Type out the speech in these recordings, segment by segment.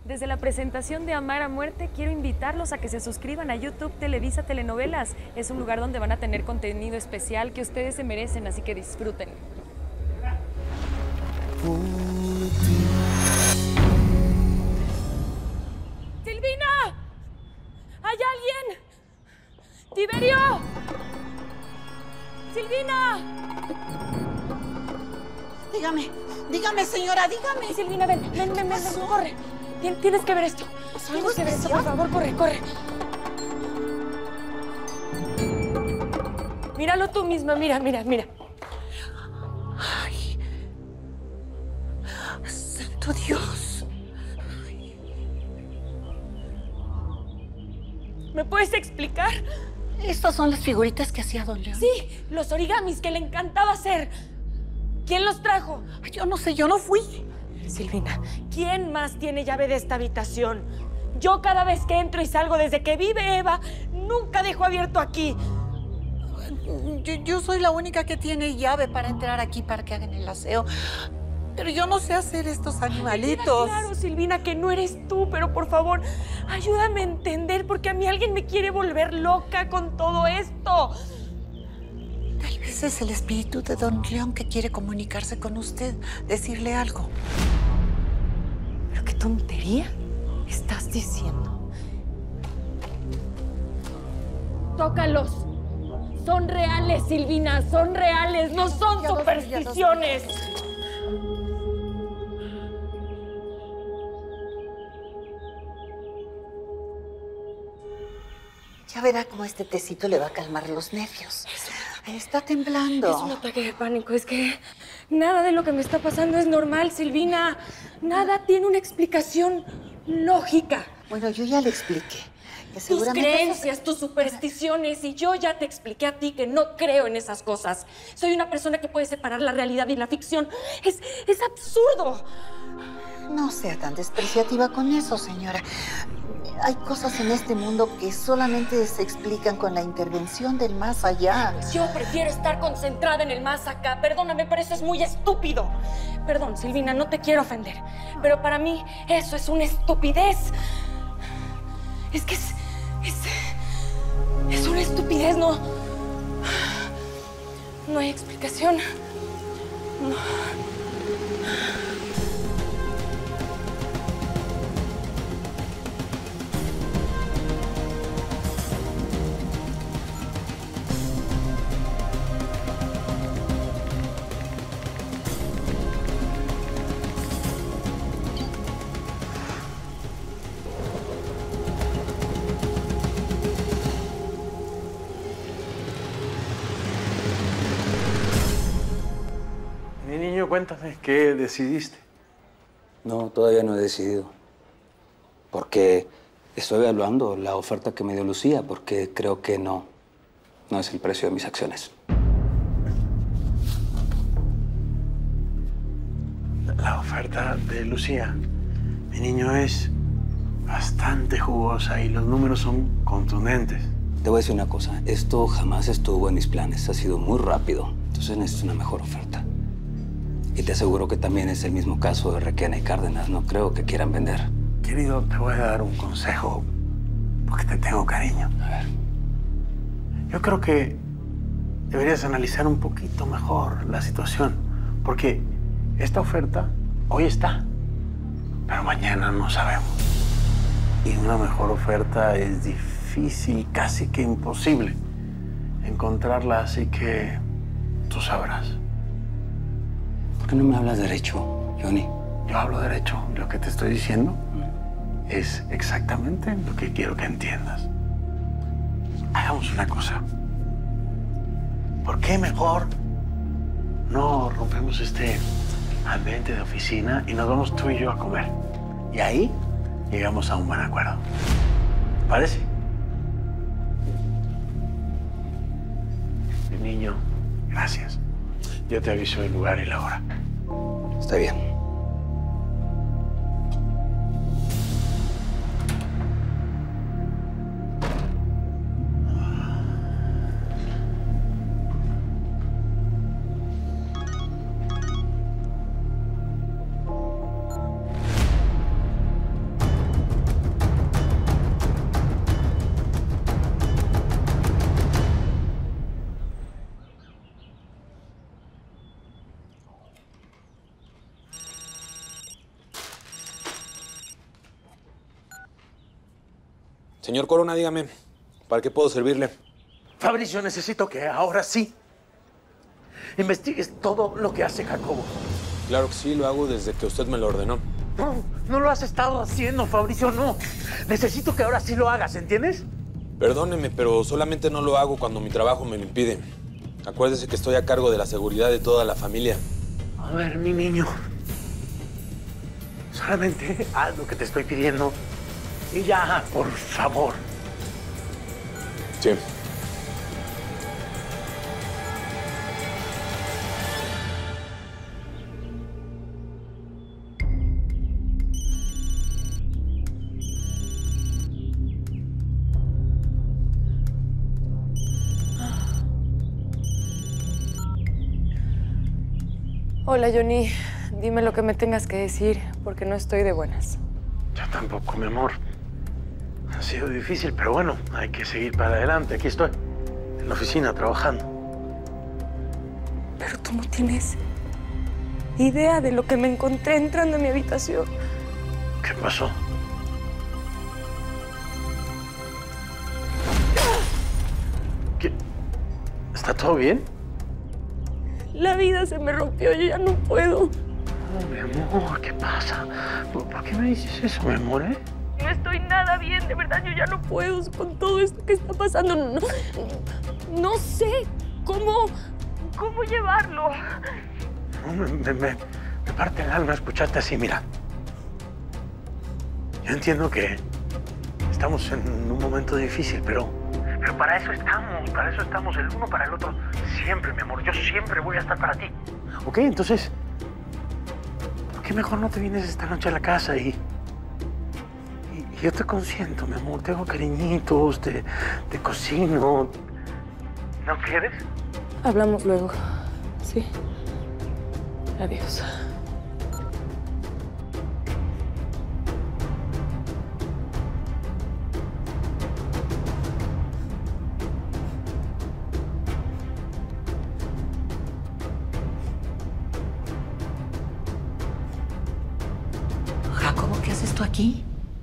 Desde la presentación de Amar a Muerte, quiero invitarlos a que se suscriban a YouTube Televisa Telenovelas. Es un lugar donde van a tener contenido especial que ustedes se merecen, así que disfruten. ¡Silvina! ¿Hay alguien? ¡Tiberio! ¡Silvina! Dígame, señora, dígame. Silvina, ven, corre. Tienes que ver esto. Tienes que ver esto, por favor, corre. Míralo tú misma, mira. Ay, santo Dios. ¿Me puedes explicar? Estas son las figuritas que hacía don León. Sí, los origamis que le encantaba hacer. ¿Quién los trajo? Ay, yo no sé, yo no fui. Silvina, ¿quién más tiene llave de esta habitación? Yo cada vez que entro y salgo desde que vive Eva, nunca dejo abierto aquí. Yo soy la única que tiene llave para entrar aquí para que hagan el aseo. Pero yo no sé hacer estos animalitos. Claro, Silvina, que no eres tú, pero por favor, ayúdame a entender, porque a mí alguien me quiere volver loca con todo esto. Tal vez es el espíritu de don León que quiere comunicarse con usted, decirle algo. ¿Pero qué tontería estás diciendo? Tócalos. Son reales, Silvina, son reales, no son supersticiones. Ya verá cómo este tecito le va a calmar los nervios. Está temblando. Es un ataque de pánico, es que nada de lo que me está pasando es normal, Silvina. Nada tiene una explicación lógica. Bueno, yo ya le expliqué. Que Tus seguramente creencias, tus supersticiones, y yo ya te expliqué a ti que no creo en esas cosas. Soy una persona que puede separar la realidad y la ficción. Es absurdo. No sea tan despreciativa con eso, señora. Hay cosas en este mundo que solamente se explican con la intervención del más allá. Yo prefiero estar concentrada en el más acá. Perdóname, pero eso es muy estúpido. Perdón, Silvina, no te quiero ofender, pero para mí eso es una estupidez. Es que es una estupidez, no hay explicación. No. Mi niño, cuéntame, ¿qué decidiste? No, todavía no he decidido. Porque estoy evaluando la oferta que me dio Lucía, porque creo que no es el precio de mis acciones. La oferta de Lucía, mi niño, es bastante jugosa y los números son contundentes. Te voy a decir una cosa, esto jamás estuvo en mis planes, ha sido muy rápido, entonces necesito una mejor oferta. Y te aseguro que también es el mismo caso de Requena y Cárdenas, no creo que quieran vender. Querido, te voy a dar un consejo porque te tengo cariño. A ver. Yo creo que deberías analizar un poquito mejor la situación, porque esta oferta hoy está, pero mañana no sabemos. Y una mejor oferta es difícil, casi que imposible encontrarla, así que tú sabrás. ¿Por qué no me hablas derecho, Johnny? Yo hablo derecho. Lo que te estoy diciendo es exactamente lo que quiero que entiendas. Hagamos una cosa. ¿Por qué mejor no rompemos este ambiente de oficina y nos vamos tú y yo a comer? Y ahí llegamos a un buen acuerdo. ¿Te parece? Mi niño, gracias. Yo te aviso el lugar y la hora. Está bien. Señor Corona, dígame, ¿para qué puedo servirle? Fabricio, necesito que ahora sí investigues todo lo que hace Jacobo. Claro que sí, lo hago desde que usted me lo ordenó. No, no lo has estado haciendo, Fabricio, no. Necesito que ahora sí lo hagas, ¿entiendes? Perdóneme, pero solamente no lo hago cuando mi trabajo me lo impide. Acuérdese que estoy a cargo de la seguridad de toda la familia. A ver, mi niño. Solamente haz lo que te estoy pidiendo. Y ya, por favor. Sí. Hola, Johnny. Dime lo que me tengas que decir, porque no estoy de buenas. Yo tampoco, mi amor. Ha sido difícil, pero bueno, hay que seguir para adelante. Aquí estoy, en la oficina, trabajando. Pero tú no tienes idea de lo que me encontré entrando a mi habitación. ¿Qué pasó? ¿Qué? ¿Está todo bien? La vida se me rompió, yo ya no puedo. Oh, mi amor, ¿qué pasa? ¿Por qué me dices eso, mi amor, No estoy nada bien, de verdad, yo ya no puedo con todo esto que está pasando. No sé cómo llevarlo. No, me parte el alma escucharte así, mira. Yo entiendo que estamos en un momento difícil, pero para eso estamos el uno para el otro siempre, mi amor. Yo siempre voy a estar para ti. ¿Ok? Entonces, ¿por qué mejor no te vienes esta noche a la casa y yo te consiento, mi amor? Te hago cariñitos, te cocino. ¿No quieres? Hablamos luego. Sí. Adiós. Jacobo, ¿qué haces tú aquí?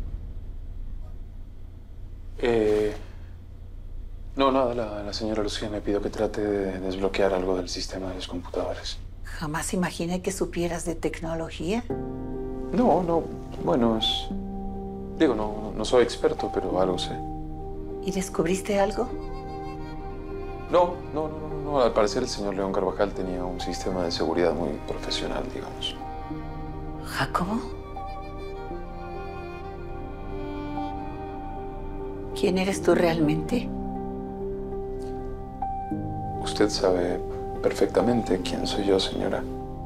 No, nada, la señora Lucía me pidió que trate de desbloquear algo del sistema de los computadores. Jamás imaginé que supieras de tecnología. No, bueno, digo, no soy experto, pero algo sé. ¿Y descubriste algo? No, al parecer el señor León Carvajal tenía un sistema de seguridad muy profesional, digamos. ¿Jacobo? ¿Quién eres tú realmente? Usted sabe perfectamente quién soy yo, señora.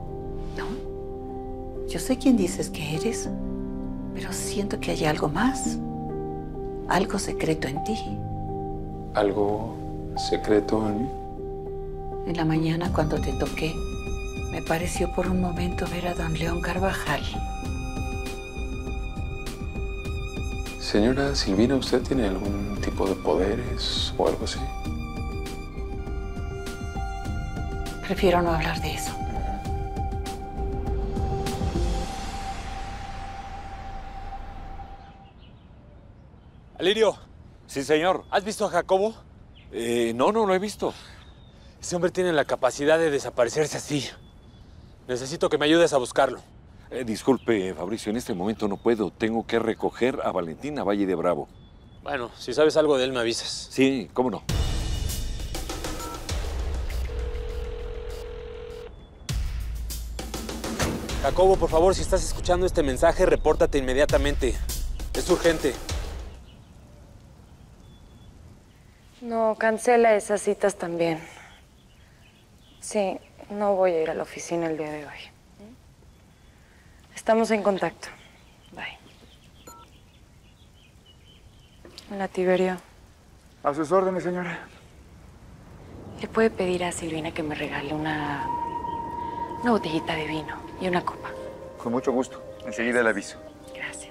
No. Yo sé quién dices que eres, pero siento que hay algo más. Algo secreto en ti. ¿Algo secreto en mí? En la mañana, cuando te toqué, me pareció por un momento ver a don León Carvajal. Señora Silvina, ¿usted tiene algún tipo de poderes o algo así? Prefiero no hablar de eso. Alirio, Sí, señor. ¿has visto a Jacobo? No lo he visto. Ese hombre tiene la capacidad de desaparecerse así. Necesito que me ayudes a buscarlo. Disculpe, Fabricio, en este momento no puedo. Tengo que recoger a Valentina Valle de Bravo. Bueno, si sabes algo de él, me avisas. Sí, cómo no. Jacobo, por favor, si estás escuchando este mensaje, repórtate inmediatamente. Es urgente. No, cancela esas citas también. Sí, no voy a ir a la oficina el día de hoy. Estamos en contacto. Bye. Hola, Tiberio. A sus órdenes, señora. ¿Le puede pedir a Silvina que me regale una botellita de vino y una copa? Con mucho gusto. Enseguida le aviso. Gracias.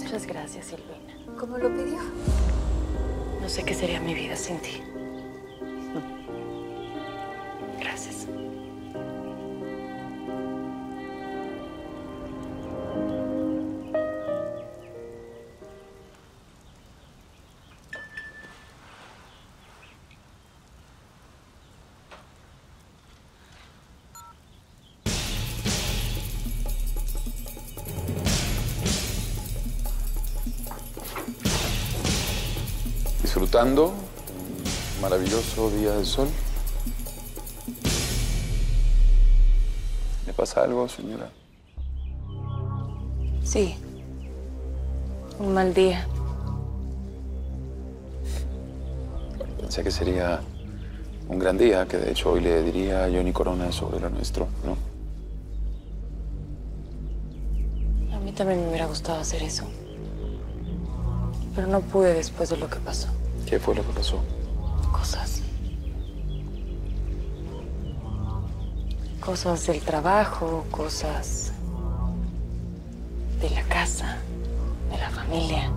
Muchas gracias, Silvina. ¿Cómo lo pidió? No sé qué sería mi vida sin ti. Gracias. Disfrutando un maravilloso día de sol. ¿Le pasa algo, señora? Sí. Un mal día. Pensé que sería un gran día, que de hecho hoy le diría a Johnny Corona sobre lo nuestro, ¿no? A mí también me hubiera gustado hacer eso. Pero no pude después de lo que pasó. ¿Qué fue lo que pasó? Cosas. Cosas del trabajo, cosas de la casa, de la familia.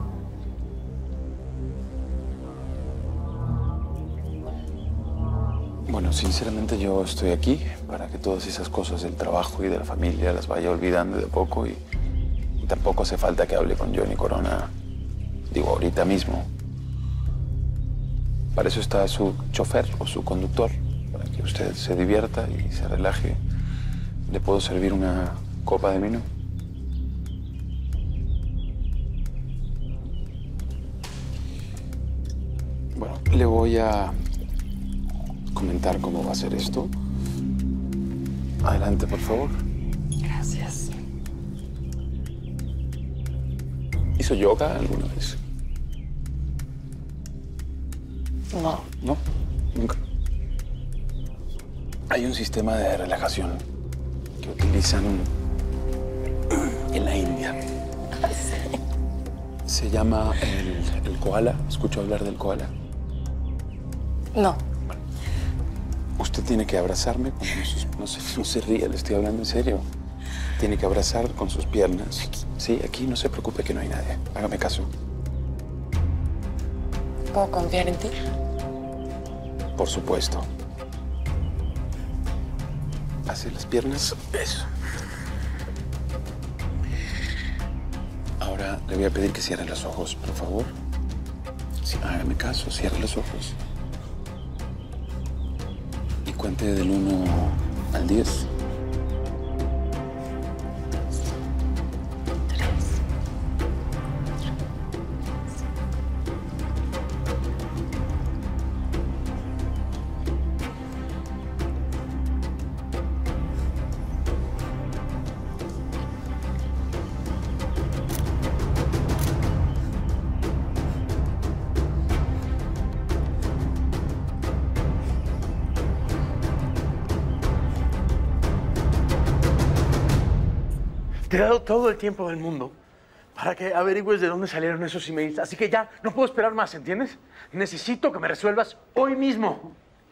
Bueno, sinceramente yo estoy aquí para que todas esas cosas del trabajo y de la familia las vaya olvidando de a poco y tampoco hace falta que hable con Johnny Corona, digo, ahorita mismo. Para eso está su chofer o su conductor, para que usted se divierta y se relaje. ¿Le puedo servir una copa de vino? Bueno, le voy a comentar cómo va a ser esto. Adelante, por favor. Gracias. ¿Hizo yoga alguna vez? No. No, nunca. Hay un sistema de relajación que utilizan en la India. Se llama el koala. ¿Escuchó hablar del koala? No. Usted tiene que abrazarme con no se ría, le estoy hablando en serio. Tiene que abrazar con sus piernas. Sí, aquí no se preocupe que no hay nadie. Hágame caso. ¿Puedo confiar en ti? Por supuesto. Hace las piernas. Eso. Ahora le voy a pedir que cierre los ojos, por favor. Sí, hágame caso, cierre los ojos. Y cuente del 1 al 10. 3. Te he dado todo el tiempo del mundo para que averigües de dónde salieron esos emails. Así que ya, no puedo esperar más, ¿entiendes? Necesito que me resuelvas hoy mismo.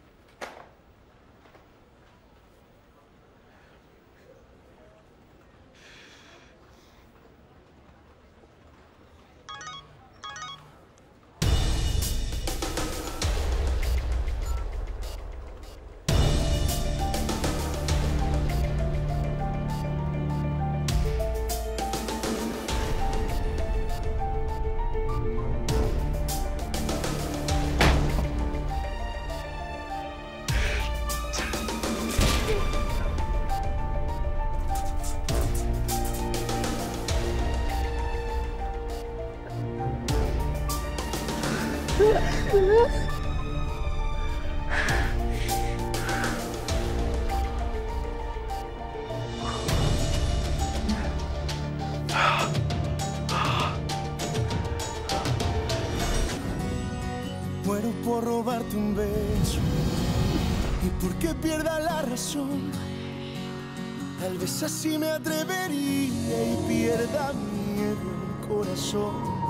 Muero por robarte un beso y porque pierda la razón. Tal vez así me atrevería y pierda miedo el corazón.